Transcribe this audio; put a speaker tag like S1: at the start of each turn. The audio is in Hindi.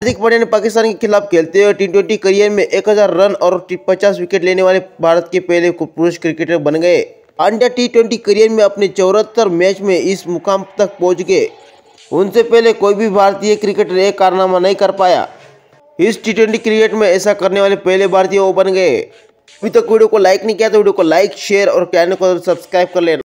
S1: हार्दिक पांड्या ने पाकिस्तान के खिलाफ खेलते हुए टी20 करियर में 1000 रन और 50 विकेट लेने वाले भारत के पहले पुरुष क्रिकेटर बन गए। पांड्या टी20 करियर में अपने 74 मैच में इस मुकाम तक पहुंच गए। उनसे पहले कोई भी भारतीय क्रिकेटर एक कारनामा नहीं कर पाया। इस टी20 क्रिकेट में ऐसा करने वाले पहले भारतीय वो बन गए। अभी तक वीडियो को लाइक नहीं किया तो वीडियो को लाइक, शेयर और चैनल को सब्सक्राइब कर लेना।